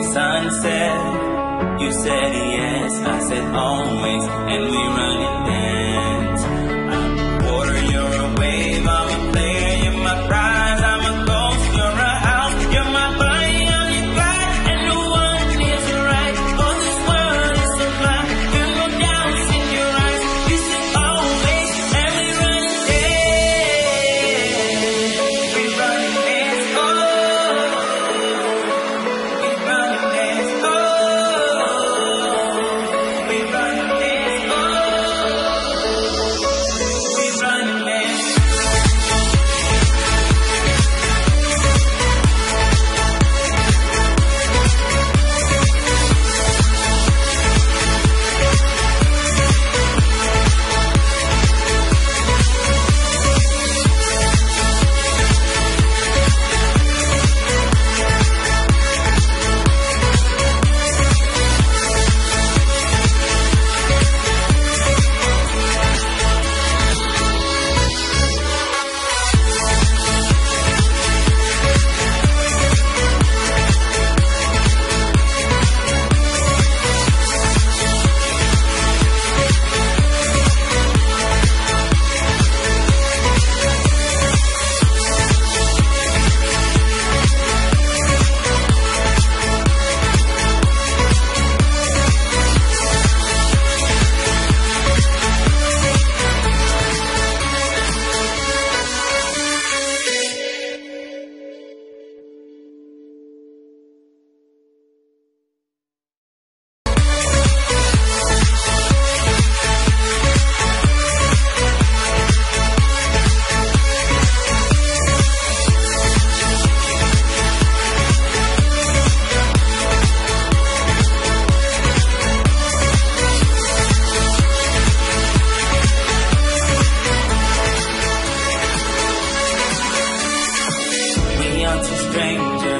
sunset. You said yes, I said always, and we running dance. I'm a water, you're a wave, I'm a player, you're my prize, I'm a ghost, you're a house, you're my body, I'm your bride, and no one is right. Oh, this world is so blind, you go down, in your eyes, you said always, and we running dance. We running dance, oh. We running dance, oh. We running dance, oh. We running dance. We are two strangers.